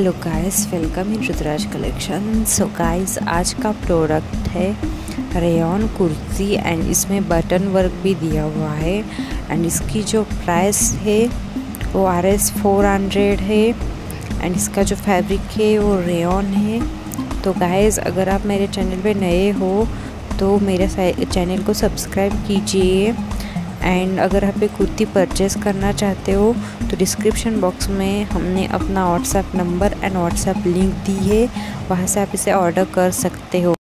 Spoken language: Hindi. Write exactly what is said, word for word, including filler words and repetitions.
Hello guys, welcome in Rudraj collection. So guys, आज का प्रोडक्ट है रेयॉन कुर्ती एंड इसमें बटन वर्क भी दिया हुआ है एंड इसकी जो प्राइस है वो आर एस फोर हंड्रेड है एंड इसका जो फैब्रिक है वो रेयॉन है। तो गाइस, अगर आप मेरे चैनल पे नए हो तो मेरे चैनल को सब्सक्राइब कीजिए एंड अगर आप ये कुर्ती परचेज़ करना चाहते हो तो डिस्क्रिप्शन बॉक्स में हमने अपना WhatsApp number and WhatsApp link दी है, वहाँ से आप इसे ऑर्डर कर सकते हो।